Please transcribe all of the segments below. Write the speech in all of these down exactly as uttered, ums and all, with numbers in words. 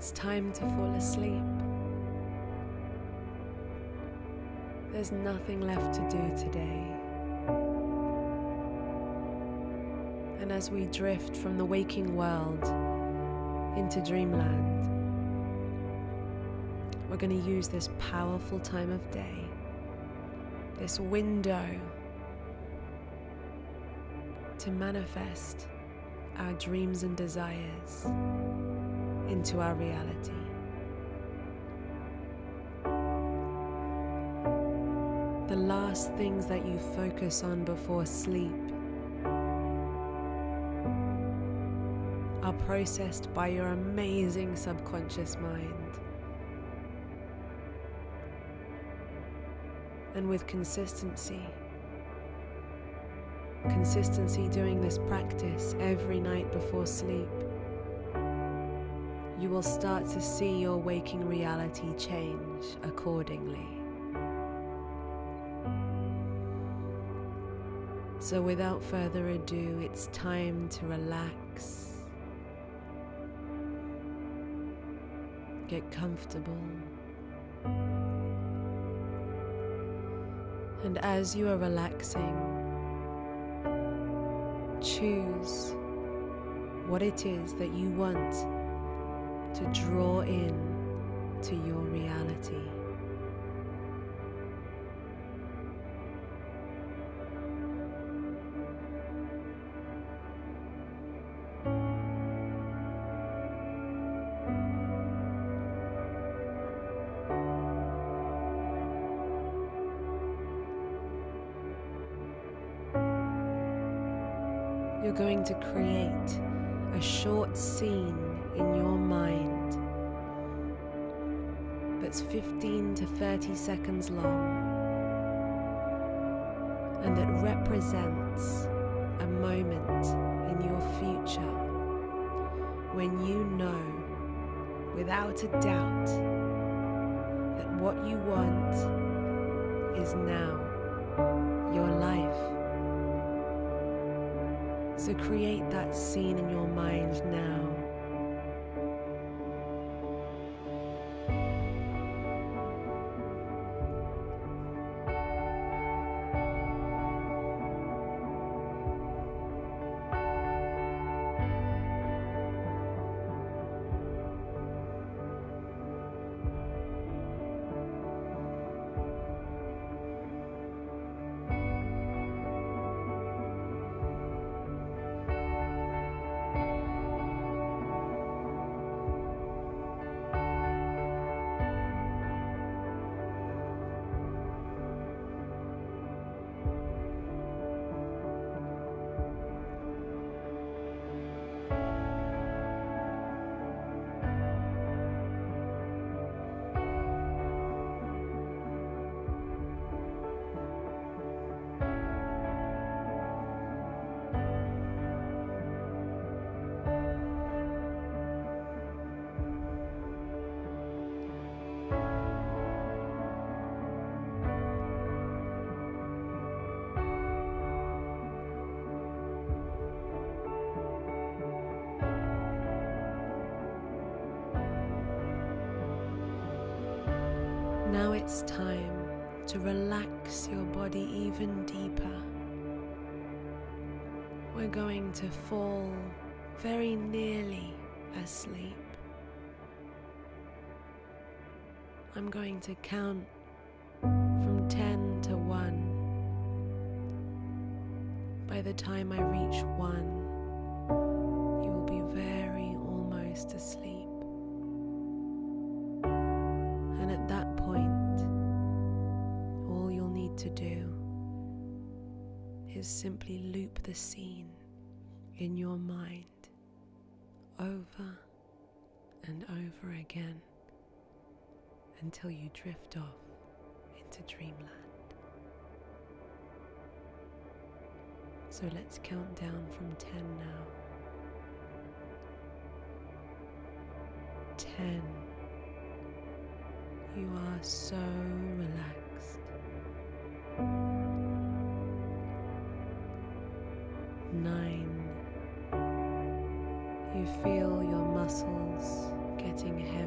it's time to fall asleep. There's nothing left to do today. And as we drift from the waking world into dreamland, we're going to use this powerful time of day, this window, to manifest our dreams and desires into our reality. The last things that you focus on before sleep are processed by your amazing subconscious mind. And with consistency, consistency doing this practice every night before sleep, you will start to see your waking reality change accordingly. So without further ado, it's time to relax, get comfortable, and as you are relaxing, choose what it is that you want to draw in to your reality. You're going to create a short scene in your mind that's fifteen to thirty seconds long, and that represents a moment in your future when you know without a doubt that what you want is now your life. So create that scene in your mind now. Now it's time to relax your body even deeper. We're going to fall very nearly asleep. I'm going to count from ten to one. By the time I reach one, you will be very almost asleep. And at that point, all you'll need to do is simply loop the scene in your mind over and over again until you drift off into dreamland. So let's count down from ten now. ten. You are so relaxed. Nine. You feel your muscles getting heavy.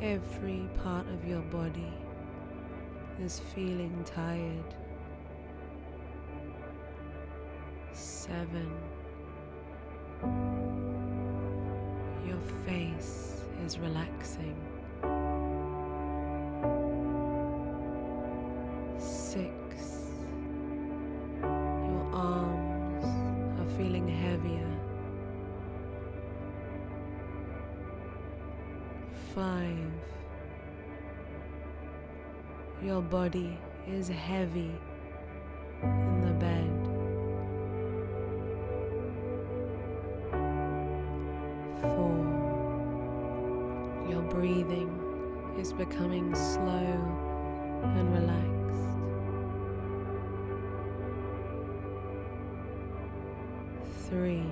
Every part of your body is feeling tired. Seven. Your face is relaxing. Six. Your arms are feeling heavier. Five. Your body is heavy in the bed. Four. Your breathing is becoming slow and relaxed. Three.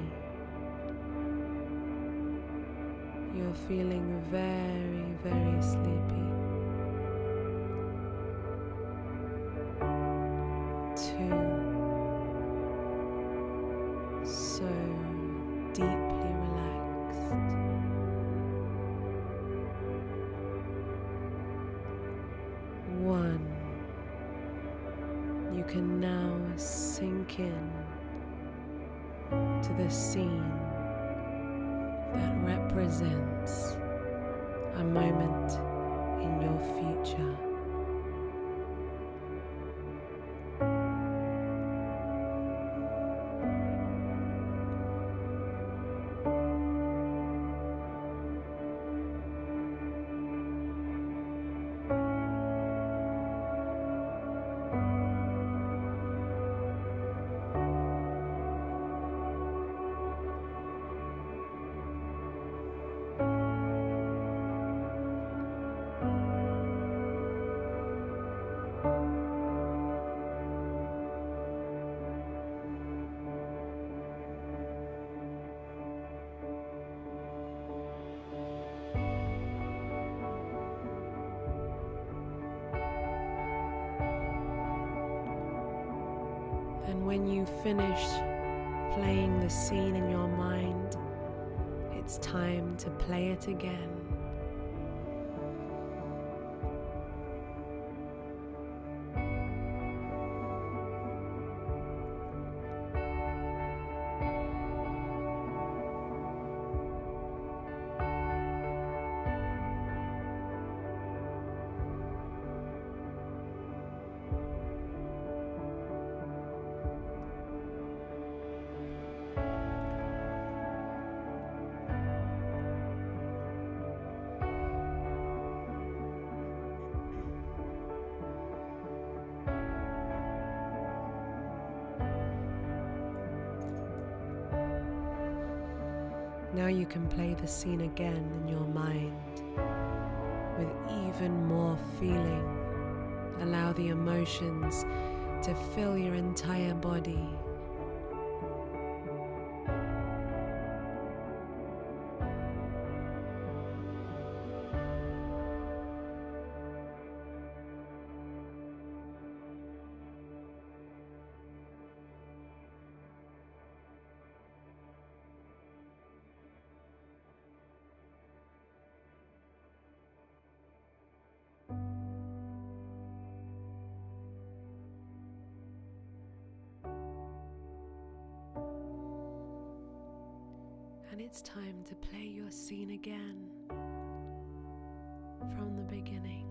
You're feeling very, very sleepy. Two. So deeply relaxed. One. You can now sink in to the scene that represents a moment in your future. And when you finish playing the scene in your mind, it's time to play it again. Now you can play the scene again in your mind with even more feeling. Allow the emotions to fill your entire body. And it's time to play your scene again from the beginning.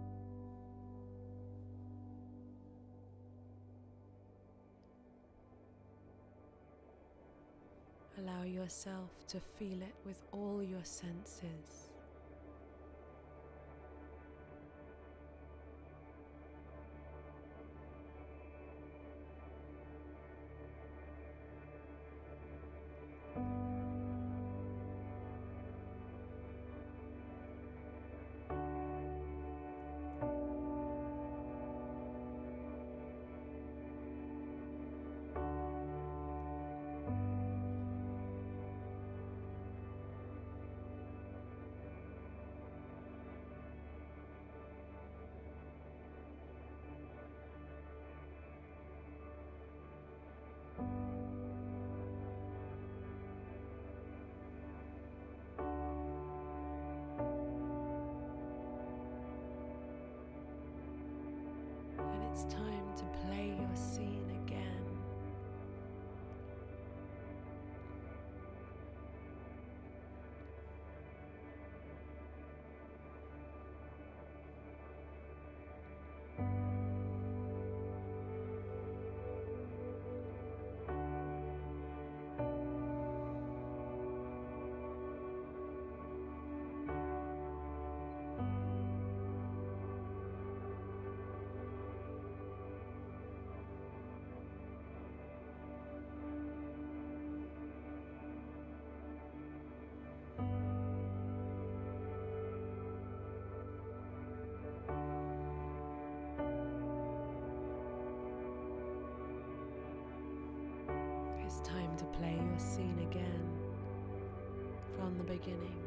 Allow yourself to feel it with all your senses. It's time to play your scene again. It's time to play your scene again from the beginning.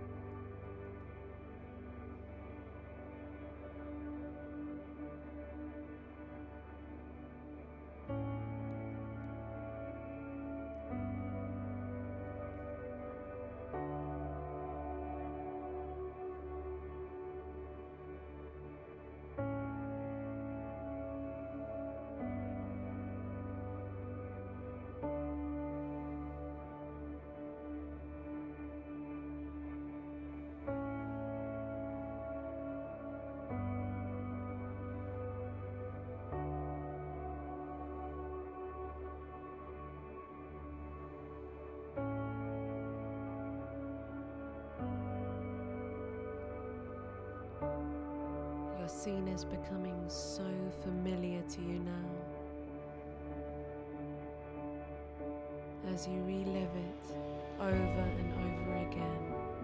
Your scene is becoming so familiar to you now as you relive it over and over again.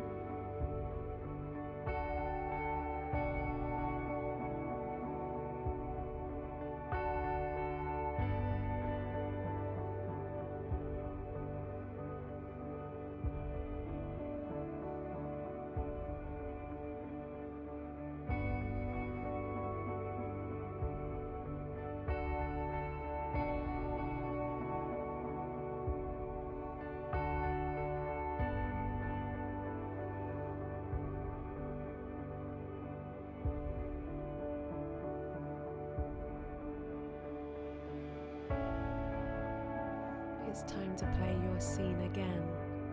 It's time to play your scene again.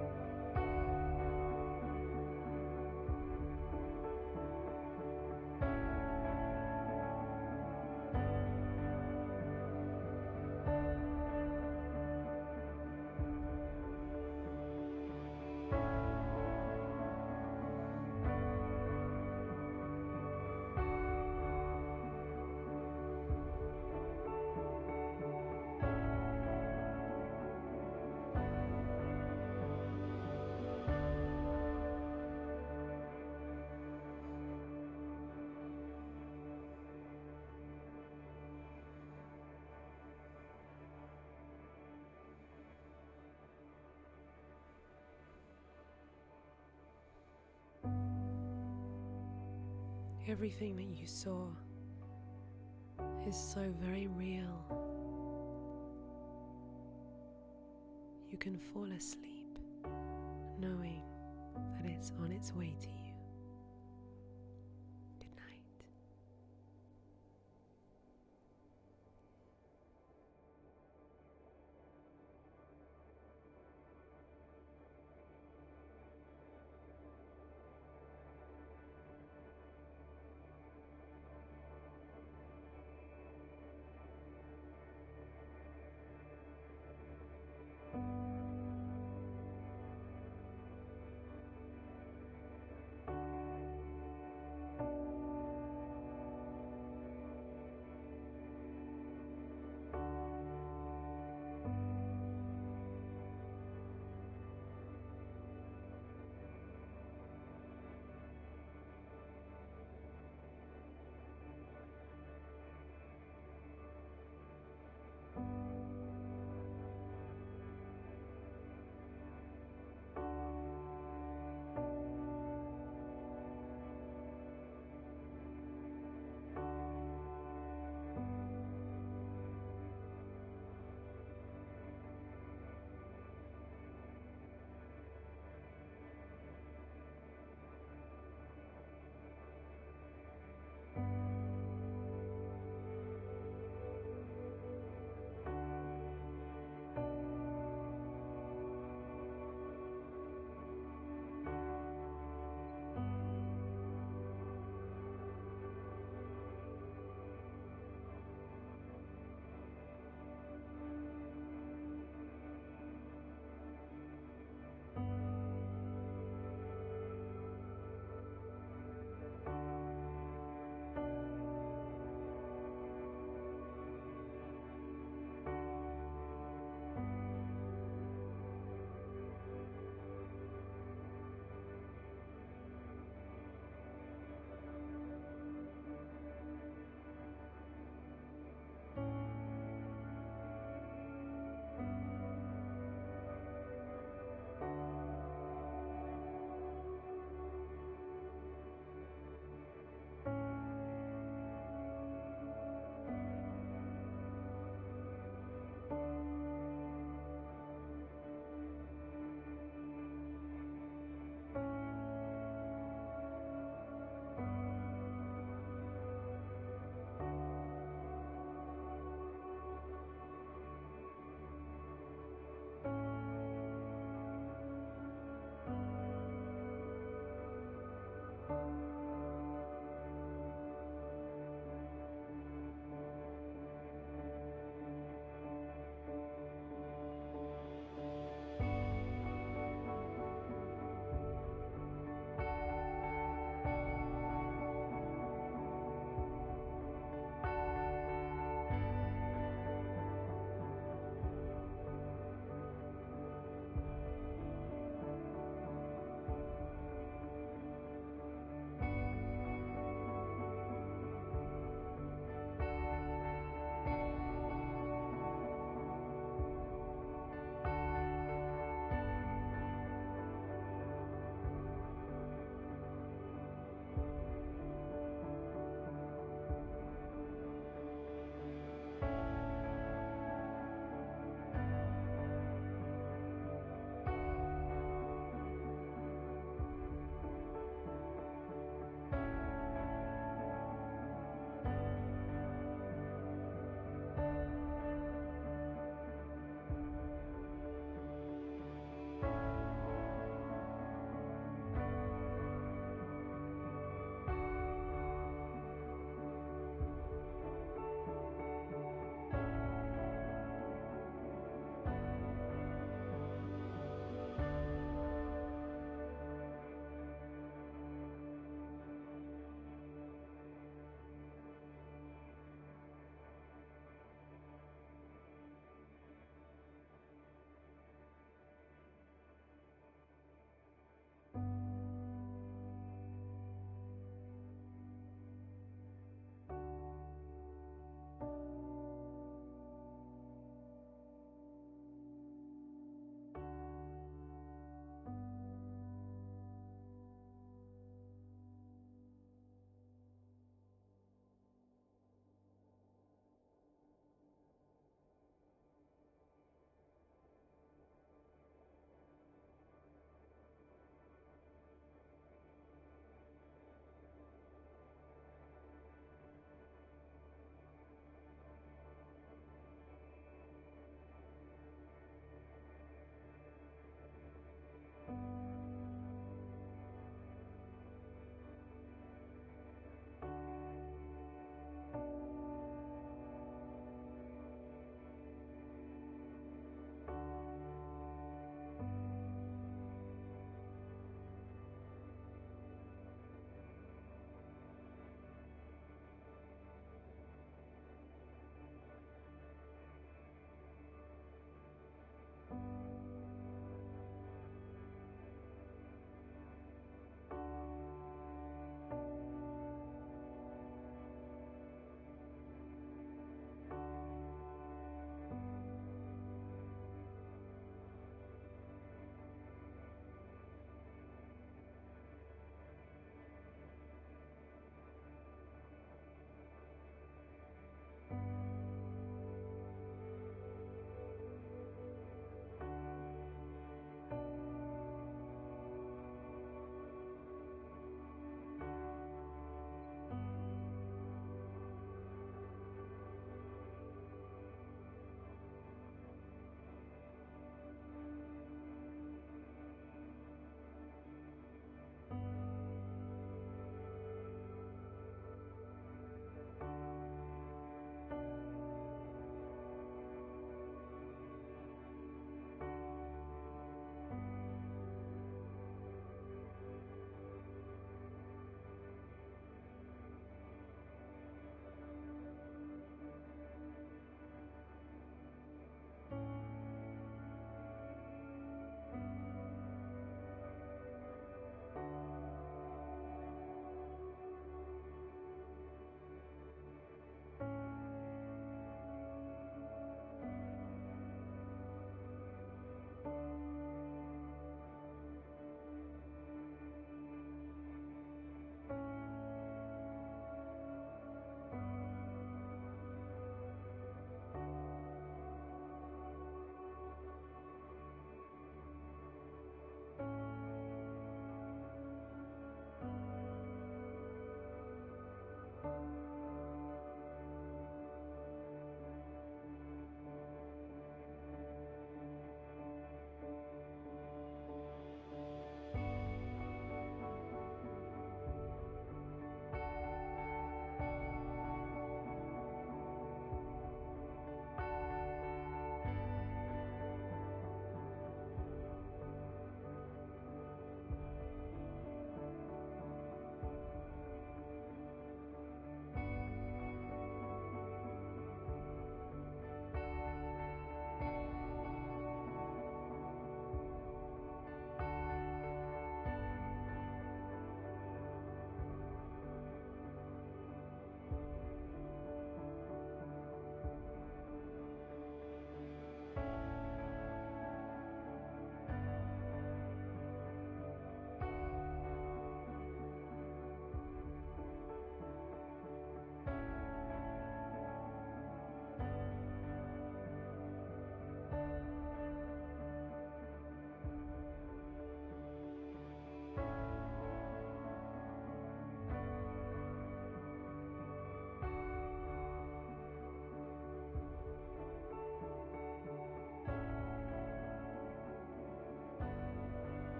Everything that you saw is so very real. You can fall asleep knowing that it's on its way to you.